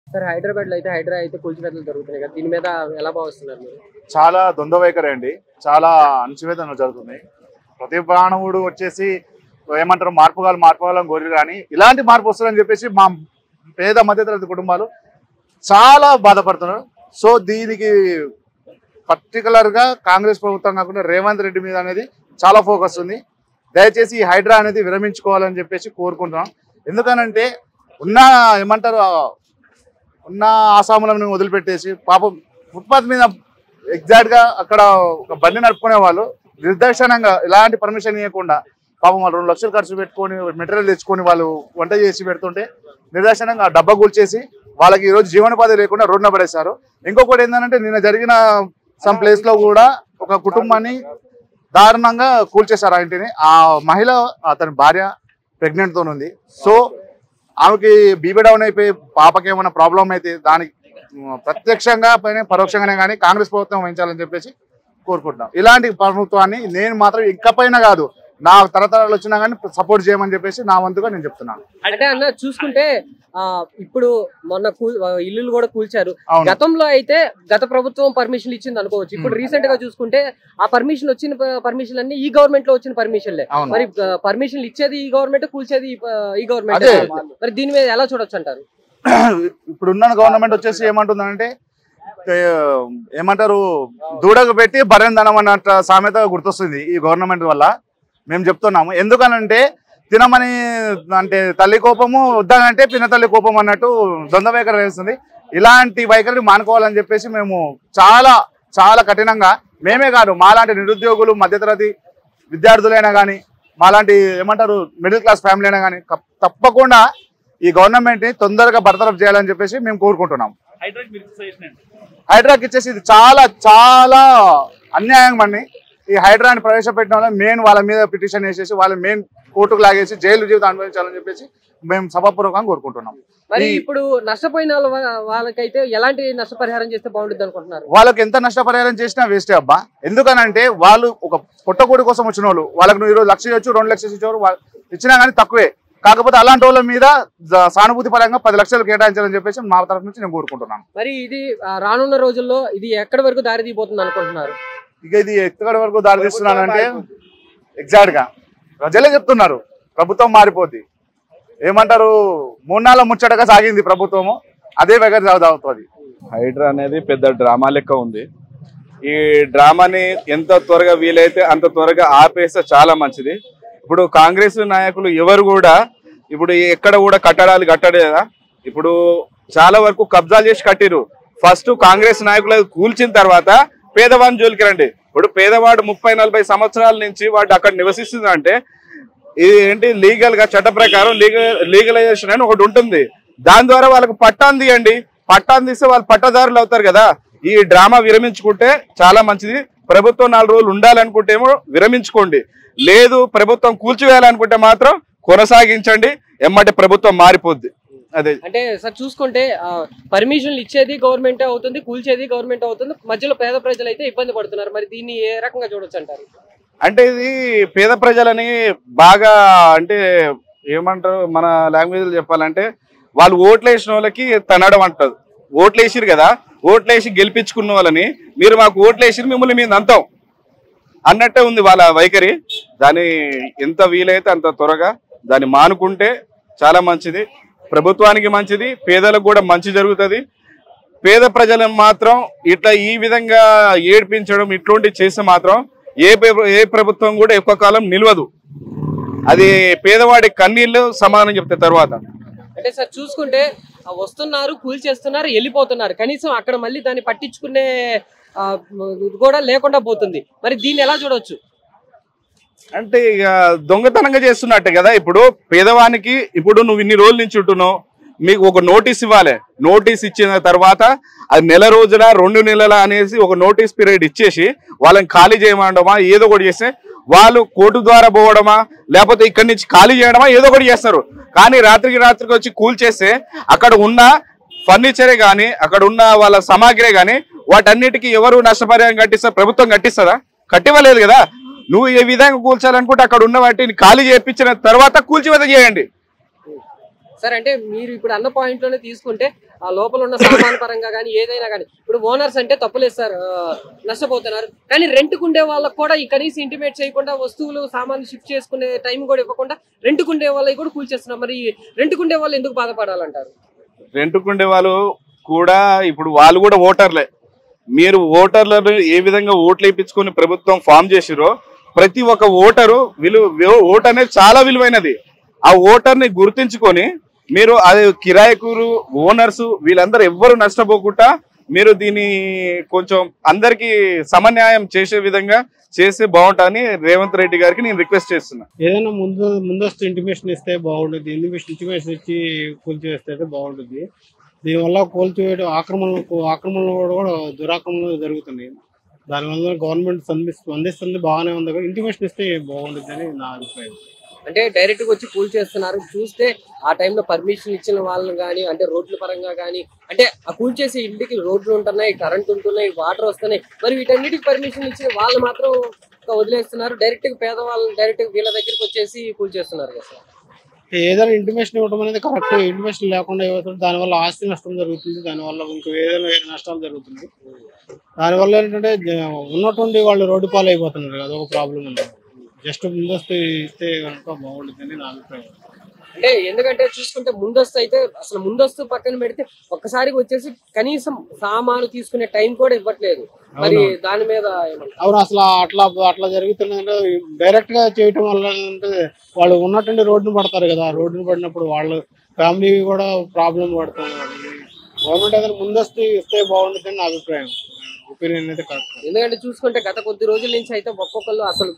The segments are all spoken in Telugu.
సార్ హైదరాబాద్ లో అయితే హైడ్రా అయితే కూల్చివేతలు జరుగుతున్నాయి కదా, దీని మీద ఎలా భావిస్తున్నారు మీరు? చాలా ద్వంద్వ వైఖరి అండి. చాలా అణచివేతలు జరుగుతున్నాయి. ప్రతి ప్రాణముడు వచ్చేసి ఏమంటారు మార్పుగాలని కోరి, కానీ ఇలాంటి మార్పు వస్తుందని చెప్పేసి మా పేద మధ్యతరగతి కుటుంబాలు చాలా బాధపడుతున్నారు. సో దీనికి పర్టికులర్గా కాంగ్రెస్ ప్రభుత్వం కాకుండా రేవంత్ రెడ్డి మీద అనేది చాలా ఫోకస్ ఉంది. దయచేసి ఈ హైడ్రా అనేది విరమించుకోవాలని చెప్పేసి కోరుకుంటున్నాం. ఎందుకనంటే ఉన్న ఆసాములను వదిలిపెట్టేసి పాపం ఫుట్పాత్ మీద ఎగ్జాక్ట్గా అక్కడ ఒక బండి నడుపుకునే వాళ్ళు నిర్దర్శనంగా ఎలాంటి పర్మిషన్ ఇవ్వకుండా పాపం వాళ్ళు 2 లక్షలు ఖర్చు పెట్టుకొని మెటీరియల్ తెచ్చుకొని వాళ్ళు వంట చేసి పెడుతుంటే నిర్దర్శనంగా డబ్బా కూల్చేసి వాళ్ళకి ఈరోజు జీవనోపాధి లేకుండా రోడ్డున పడేశారు. ఇంకొకటి ఏంటంటే నిన్న జరిగిన సమ్ ప్లేస్ లో కూడా ఒక కుటుంబాన్ని దారుణంగా కూల్చేశారు. ఆ ఇంటిని ఆ మహిళ అతని భార్య ప్రెగ్నెంట్ తో ఉంది. సో ఆమెకి బీపీ డౌన్ అయిపోయి పాపకి ఏమైనా ప్రాబ్లం అయితే దానికి ప్రత్యక్షంగా పరోక్షంగానే కానీ కాంగ్రెస్ ప్రభుత్వం వహించాలని చెప్పేసి కోరుకుంటున్నాం. ఇలాంటి ప్రభుత్వాన్ని నేను మాత్రం ఇకపైన కాదు, నా తరతరాలు వచ్చినా కానీ సపోర్ట్ చేయమని చెప్పేసి నా వంతుగా నేను చెప్తున్నాను. అంటే అన్న చూసుకుంటే ఇప్పుడు మొన్న ఇల్లులు కూడా కూల్చారు. గతంలో అయితే గత ప్రభుత్వం పర్మిషన్ ఇచ్చింది అనుకోవచ్చు. ఇప్పుడు రీసెంట్ గా చూసుకుంటే ఆ పర్మిషన్ అన్ని ఈ గవర్నమెంట్ లో వచ్చిన పర్మిషన్లే. మరి పర్మిషన్లు ఇచ్చేది ఈ గవర్నమెంట్, కూల్చేది ఈ గవర్నమెంట్. మరి దీని మీద ఎలా చూడొచ్చు అంటారు? ఇప్పుడున్న గవర్నమెంట్ వచ్చేసి ఏమంటుందంటే ఏమంటారు దూడకు పెట్టి బరెందనం అన్నట్టు సామెత గుర్తొస్తుంది ఈ గవర్నమెంట్ వల్ల. మేము చెప్తున్నాము ఎందుకనంటే తినమని అంటే తల్లి కోపము, వద్దనంటే పిన్న తల్లి కోపం అన్నట్టు ద్వంద్వ వైఖరి వేస్తుంది. ఇలాంటి వైఖరిని మానుకోవాలని చెప్పేసి మేము చాలా చాలా కఠినంగా, మేమే కాదు మాలాంటి నిరుద్యోగులు మధ్యతరగతి విద్యార్థులైనా కానీ మాలాంటి ఏమంటారు మిడిల్ క్లాస్ ఫ్యామిలీ అయినా కానీ తప్పకుండా ఈ గవర్నమెంట్ ని తొందరగా బర్తరఫ్ చేయాలని చెప్పేసి మేము కోరుకుంటున్నాం. హైడ్రాకి ఇచ్చేసి ఇది చాలా చాలా అన్యాయం అండి. ఈ హైడ్రాని ప్రవేశపెట్టిన వాళ్ళ మెయిన్ వాళ్ళ మీద పిటిషన్ వేసేసి వాళ్ళ మెయిన్ కోర్టుకు లాగేసి జైలు జీవితం అనుభవించాలని చెప్పేసి మేము సభాపూర్వకంగా కోరుకుంటున్నాం. మరి ఇప్పుడు నష్టపోయిన వాళ్ళకైతే ఎలాంటి నష్టపరిహారం చేస్తే బాగుంటుంది అనుకుంటున్నారు? వాళ్ళకి ఎంత నష్టపరిహారం చేసినా వేస్టే అబ్బా. ఎందుకనంటే వాళ్ళు ఒక పొట్టకూడి కోసం వచ్చిన వాళ్ళు, వాళ్ళకి నువ్వు 1 లక్ష ఇవ్వచ్చు 2 లక్షలు ఇచ్చేవారు ఇచ్చినా కానీ తక్కువే. కాకపోతే అలాంటి వాళ్ళ మీద సానుభూతి పరంగా 10 లక్షలు కేటాయించాలని చెప్పేసి మా తరఫు నుంచి నేను కోరుకుంటున్నాను. మరి ఇది రానున్న రోజుల్లో ఇది ఎక్కడి వరకు దారి తీయబోతుంది అనుకుంటున్నారు? ఇక ఇది ఎక్కడి వరకు దారి తీస్తున్నానంటే ఎగ్జాక్ట్ గా ప్రజలే చెప్తున్నారు ప్రభుత్వం మారిపోద్ది. ఏమంటారు 3 నెలల ముచ్చటగా సాగింది ప్రభుత్వము, అదే వైఖరి సాగుతుంది. హైడ్రా అనేది పెద్ద డ్రామా లెక్క ఉంది. ఈ డ్రామాని ఎంత త్వరగా వీలైతే అంత త్వరగా ఆపేస్తే చాలా మంచిది. ఇప్పుడు కాంగ్రెస్ నాయకులు ఎవరు కూడా ఇప్పుడు ఎక్కడ కూడా కట్టడాలు కట్టలేదా? ఇప్పుడు చాలా వరకు కబ్జాలు చేసి కట్టిరు. ఫస్ట్ కాంగ్రెస్ నాయకులు కూల్చిన తర్వాత పేదవాడిని జోలికి రండి. ఇప్పుడు పేదవాడు 30-40 సంవత్సరాల నుంచి వాడు అక్కడ నివసిస్తుందంటే ఇది ఏంటి లీగల్ గా చట్ట ప్రకారం లీగలైజేషన్ అని ఒకటి ఉంటుంది. దాని ద్వారా వాళ్ళకు పట్టాన్ని తీయండి. పట్టాన్ని తీస్తే వాళ్ళు పట్టదారులు అవుతారు కదా. ఈ డ్రామా విరమించుకుంటే చాలా మంచిది. ప్రభుత్వం 4 రోజులు ఉండాలనుకుంటేమో విరమించుకోండి, లేదు ప్రభుత్వం కూల్చివేయాలనుకుంటే మాత్రం కొనసాగించండి. ఎమ్మటి ప్రభుత్వం మారిపోద్ది. అదే అంటే సార్ చూసుకుంటే పర్మిషన్లు ఇచ్చేది గవర్నమెంట్ అవుతుంది, కూల్చేది గవర్నమెంట్ అవుతుంది, మధ్యలో పేద ప్రజలు అయితే ఇబ్బంది పడుతున్నారు. మరి దీన్ని ఏ రకంగా చూడొచ్చు అంటారు? అంటే ఇది పేద ప్రజలని బాగా అంటే ఏమంటారు మన లాంగ్వేజ్లో చెప్పాలంటే వాళ్ళు ఓట్లు వేసిన వాళ్ళకి తనడం అంటారు. ఓట్లు వేసిరు కదా, ఓట్లు వేసి గెలిపించుకున్న వాళ్ళని మీరు మాకు ఓట్లు వేసిరు మిమ్మల్ని మేము అంతాం అన్నట్టే ఉంది వాళ్ళ వైఖరి. దాన్ని ఎంత వీలైతే అంత త్వరగా దాన్ని మానుకుంటే చాలా మంచిది, ప్రభుత్వానికి మంచిది, పేదలకు కూడా మంచి జరుగుతుంది. పేద ప్రజలను మాత్రం ఇట్లా ఈ విధంగా ఏడ్పించడం ఇట్లాంటివి చేస్తే మాత్రం ఏ ప్రభుత్వం కూడా ఎక్కువ కాలం నిలవదు. అది పేదవాడి కన్నీళ్ళు సమాధానం చెప్తే తర్వాత. అంటే సార్ చూసుకుంటే వస్తున్నారు, కూల్చేస్తున్నారు, వెళ్ళిపోతున్నారు, కనీసం అక్కడ మళ్ళీ దాన్ని పట్టించుకునే కూడా లేకుండా పోతుంది. మరి దీన్ని ఎలా చూడవచ్చు? అంటే ఇక దొంగతనంగా చేస్తున్నట్టే కదా. ఇప్పుడు పేదవానికి ఇప్పుడు నువ్వు ఇన్ని రోజుల నుంచి ఉంటున్నావు, మీకు ఒక నోటీస్ ఇవ్వాలి. నోటీస్ ఇచ్చిన తర్వాత అది 1 నెల రోజుల 2 నెలల అనేసి ఒక నోటీస్ పీరియడ్ ఇచ్చేసి వాళ్ళని ఖాళీ చేయమండమా ఏదో ఒకటి చేస్తే వాళ్ళు కోర్టు ద్వారా పోవడమా లేకపోతే ఇక్కడి నుంచి ఖాళీ చేయడమా ఏదో ఒకటి చేస్తారు. కానీ రాత్రికి వచ్చి కూల్చేస్తే అక్కడ ఉన్న ఫర్నిచరే కానీ అక్కడ ఉన్న వాళ్ళ సామాగ్రే కానీ వాటన్నిటికీ ఎవరు నష్టపరిహారం కట్టిస్తారు? ప్రభుత్వం కట్టిస్తుందా? కట్టివ్వలేదు కదా. నువ్వు ఏ విధంగా కూల్చాలనుకుంటే అక్కడ ఉన్న వాటిని ఖాళీ చేయించిన తర్వాత కూల్చివేత చేయండి. సార్ అంటే మీరు ఇప్పుడు అన్న పాయింట్ లోనే తీసుకుంటే ఆ లోపల ఉన్న సామాన్ పరంగా కానీ ఏదైనా కానీ ఇప్పుడు ఓనర్స్ అంటే తప్పులేదు సార్, నష్టపోతున్నారు. కానీ రెంట్కుండే వాళ్ళకి కూడా ఈ కనీసం ఇంటిమేట్ చేయకుండా వస్తువులు సామాన్లు షిఫ్ట్ చేసుకునే టైం కూడా ఇవ్వకుండా రెంట్కుండే వాళ్ళకి కూడా కూల్చేస్తున్నారు. మరి రెంట్కుండే వాళ్ళు ఎందుకు బాధపడాలంటారు? రెంట్కుండే వాళ్ళు కూడా ఇప్పుడు వాళ్ళు కూడా ఓటర్లే. మీరు ఓటర్లను ఏ విధంగా ఓట్లు వేయించుకొని ప్రభుత్వం ఫామ్ చేసిరో ప్రతి ఒక్క ఓటరు ఓటు అనేది చాలా విలువైనది. ఆ ఓటర్ని గుర్తించుకొని మీరు అది కిరాయకులు ఓనర్స్ వీళ్ళందరూ ఎవ్వరు నష్టపోకుండా మీరు దీన్ని కొంచెం అందరికి సమన్యాయం చేసే విధంగా చేస్తే బాగుంటుందని రేవంత్ రెడ్డి గారికి నేను రిక్వెస్ట్ చేస్తున్నా. ఏదైనా ముందస్తు ఇంటిమేషన్ ఇస్తే బాగుంటుంది. ఇంటిమేషన్ ఇచ్చి కూల్చివేస్తే బాగుంటుంది. దీనివల్ల కూల్చివేయడం ఆక్రమణలు కూడా దురాక్రమణలు జరుగుతున్నాయి. దానివల్ల గవర్నమెంట్ స్పందిస్తుంది బాగానే ఉంది, కానీ ఇంటిమేషన్ ఇస్తే బాగుంటుంది అని నా అభిప్రాయం. అంటే డైరెక్ట్ గా వచ్చి కూల్ చేస్తున్నారు. చూస్తే ఆ టైంలో పర్మిషన్ ఇచ్చిన వాళ్ళని కానీ అంటే రోడ్ల పరంగా కానీ అంటే ఆ కూల్ చేసే ఇంటికి రోడ్లు ఉంటున్నాయి, కరెంట్ ఉంటున్నాయి, వాటర్ వస్తున్నాయి. మరి వీటన్నిటికి పర్మిషన్ ఇచ్చిన వాళ్ళు మాత్రం వదిలేస్తున్నారు. డైరెక్ట్ గా పేదవాళ్ళని డైరెక్ట్ గా వీళ్ళ దగ్గరికి వచ్చేసి కూల్ చేస్తున్నారు కదా సార్. ఏదైనా ఇంటిమేషన్ ఇవ్వడం అనేది కరెక్ట్. ఇంటిమేషన్ లేకుండా ఇవ్వడం దానివల్ల ఆస్తి నష్టం జరుగుతుంది, దానివల్ల ఇంకా ఏదైనా నష్టాలు జరుగుతున్నాయి. దానివల్ల ఏంటంటే ఉన్నటువంటి వాళ్ళు రోడ్డు పాలు అయిపోతున్నారు, అదొక ప్రాబ్లం ఉన్నారు. జస్ట్ ముందస్తు ఇస్తే కనుక బాగుంటుందని నా అభిప్రాయం. అంటే ఎందుకంటే చూసుకుంటే ముందస్తు అయితే అసలు ముందస్తు పక్కన పెడితే ఒక్కసారికి వచ్చేసి కనీసం సామాను తీసుకునే టైం కూడా ఇవ్వట్లేదు. మరి దాని మీద అవును, అసలు అట్లా జరుగుతుందంటే డైరెక్ట్ గా చేయటం వల్ల అంటే వాళ్ళు ఉన్నటువంటి రోడ్డును పడతారు కదా. రోడ్డును పడినప్పుడు వాళ్ళు ఫ్యామిలీ కూడా ప్రాబ్లం పడుతున్నారు. గవర్నమెంట్ ఏదైనా ముందస్తు ఇస్తే బాగుంటుందని నా అభిప్రాయం. ఒపీనియన్ అయితే కరెక్ట్. ఎందుకంటే చూసుకుంటే గత కొద్ది రోజుల నుంచి అయితే ఒక్కొక్కళ్ళు అసలు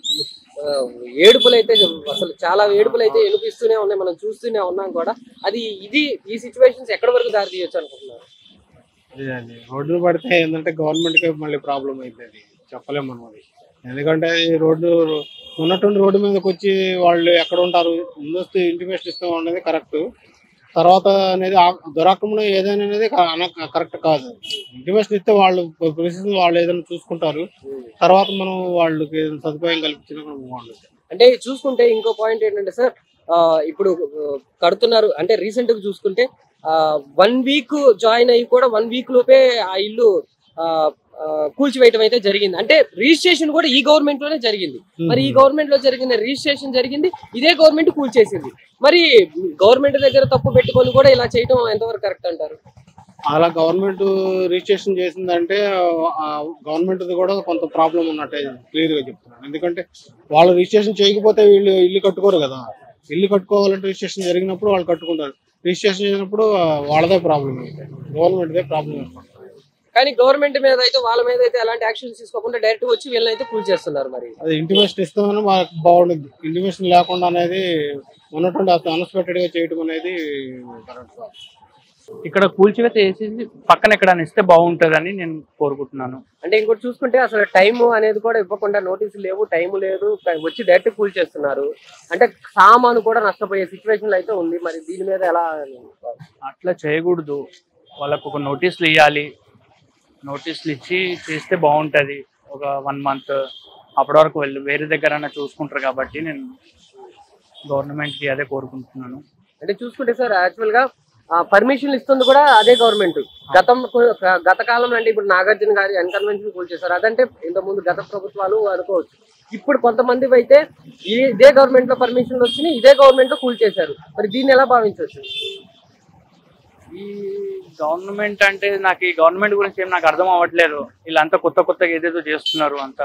ఏడుపులు అయితే అసలు చాలా ఏడుపులు అయితే వినిపిస్తూనే ఉన్నాయి, మనం చూస్తూనే ఉన్నాం కూడా. అది ఈ సిచ్యువేషన్స్ ఎక్కడి వరకు దారి తీయొచ్చు అనుకుంటున్నారు? రోడ్డును పడితే ఏంటంటే గవర్నమెంట్ కి మళ్ళీ ప్రాబ్లం అవుతుంది, చెప్పలేము మనం అది. ఎందుకంటే ఈ ఉన్నటువంటి రోడ్డు మీదకి వచ్చి వాళ్ళు ఎక్కడ ఉంటారు, ముందస్తు ఇంటిమేషన్ ఇస్తాం అనేది కరెక్ట్. తర్వాత అనేది దురాక్రమణ ఏదైనా అనేది కరెక్ట్ కాదు. ఇంటిమేషన్ ఇస్తే వాళ్ళు ఏదైనా చూసుకుంటారు. తర్వాత మనం వాళ్ళకి సదుపాయం కల్పించడం బాగుంటుంది. అంటే చూసుకుంటే ఇంకో పాయింట్ ఏంటంటే సార్, ఇప్పుడు కడుతున్నారు అంటే రీసెంట్ గా చూసుకుంటే 1 వీక్ జాయిన్ అయ్యి కూడా 1 వీక్ లోపే ఆ ఇల్లు కూల్చివేయటం అయితే జరిగింది. అంటే రిజిస్ట్రేషన్ కూడా ఈ గవర్నమెంట్ లోనే జరిగింది. మరి ఈ గవర్నమెంట్ లో జరిగిన రిజిస్ట్రేషన్ జరిగింది, ఇదే గవర్నమెంట్ కూల్చేసింది. మరి గవర్నమెంట్ దగ్గర తప్పు పెట్టుకొని కూడా ఇలా చేయడం ఎంతవరకు కరెక్ట్ అంటారు? అలా గవర్నమెంట్ రిజిస్ట్రేషన్ చేసిందంటే గవర్నమెంట్ కూడా కొంత ప్రాబ్లం ఉన్నట్టే క్లియర్ గా చెప్తున్నాను. ఎందుకంటే వాళ్ళు రిజిస్ట్రేషన్ చేయకపోతే వీళ్ళు ఇల్లు కట్టుకోరు కదా. ఇల్లు కట్టుకోవాలంటే రిజిస్ట్రేషన్ జరిగినప్పుడు వాళ్ళు కట్టుకుంటారు. రిజిస్ట్రేషన్ చేసినప్పుడు వాళ్ళదే ప్రాబ్లం అయితే గవర్నమెంట్దే ప్రాబ్లం. కానీ గవర్నమెంట్ మీద అయితే వాళ్ళ మీద అయితే ఎలాంటి యాక్షన్ తీసుకోకుండా డైరెక్ట్ వచ్చి వీళ్ళని అయితే కూల్ చేస్తున్నారు. మరి అది ఇంటిమేషన్ ఇస్తామని మాకు బాగుంటుంది. ఇంటిమేషన్ లేకుండా అనేది ఉన్నటువంటి అన్ఎక్స్పెక్టెడ్ గా చేయడం అనేది కరెక్ట్. ఇక్కడ కూల్చివేత చేసేసి పక్కన ఎక్కడైనా ఇస్తే బాగుంటుందని నేను కోరుకుంటున్నాను. అంటే ఇంకోటి చూసుకుంటే అసలు టైము అనేది కూడా ఇవ్వకుండా, నోటీసులు లేవు, టైము లేదు, వచ్చి డైరెక్ట్ కూల్ చేస్తున్నారు. అంటే సామాను కూడా నష్టపోయే సిచ్యువేషన్ అయితే ఉంది. మరి దీని మీద ఎలా? అట్లా చేయకూడదు. వాళ్ళకు ఒక నోటీసులు ఇవ్వాలి. నోటీసులు ఇచ్చి చేస్తే బాగుంటుంది. ఒక 1 మంత్ అప్పటి వరకు వేరే దగ్గర చూసుకుంటారు. కాబట్టి నేను గవర్నమెంట్కి అదే కోరుకుంటున్నాను. అంటే చూసుకుంటే సార్ యాక్చువల్ గా పర్మిషన్లు ఇస్తుంది కూడా అదే గవర్నమెంట్. గత కాలంలో అంటే ఇప్పుడు నాగార్జున గారి అన్కన్వెన్షన్ కూల్ చేశారు. అదంటే ఇంతకుముందు గత ప్రభుత్వాలు అనుకోవచ్చు. ఇప్పుడు కొంతమంది అయితే ఇదే గవర్నమెంట్ లో పర్మిషన్లు వచ్చినాయి, ఇదే గవర్నమెంట్ లో కూల్ చేశారు. మరి దీన్ని ఎలా భావించవచ్చు? ఈ గవర్నమెంట్ అంటే నాకు ఈ గవర్నమెంట్ గురించి ఏం నాకు అర్థం అవ్వట్లేదు. వీళ్ళంతా కొత్తగా ఏదేదో చేస్తున్నారు. అంతా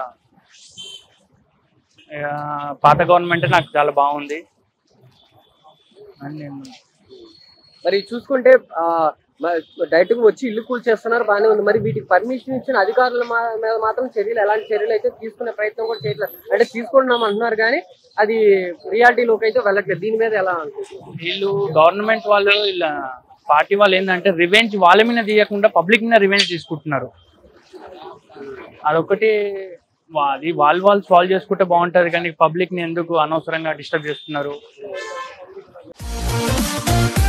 పాత గవర్నమెంట్ నాకు చాలా బాగుంది అని నేను. మరి చూసుకుంటే డైరెక్ట్ గా వచ్చి ఇల్లు కూల్ చేస్తున్నారు, బాగానే ఉంది. మరి వీటికి పర్మిషన్ ఇచ్చిన అధికారుల మీద మాత్రం ఎలాంటి చర్యలు అయితే తీసుకునే ప్రయత్నం కూడా చేయట్లేదు. అంటే తీసుకుంటున్నాం అంటున్నారు కానీ అది రియాలిటీలోకి అయితే వెళ్ళట్లేదు. దీని మీద ఎలా అనుకుంటున్నారు? వీళ్ళు గవర్నమెంట్ వాళ్ళు ఇలా పార్టీ వాళ్ళు ఏంటంటే రివెంజ్ వాళ్ళ మీద తీయకుండా పబ్లిక్ మీద రివెంజ్ తీసుకుంటున్నారు. అదొకటి. అది వాళ్ళు సాల్వ్ చేసుకుంటే బాగుంటుంది, కానీ పబ్లిక్ ని ఎందుకు అనవసరంగా డిస్టర్బ్ చేస్తున్నారు?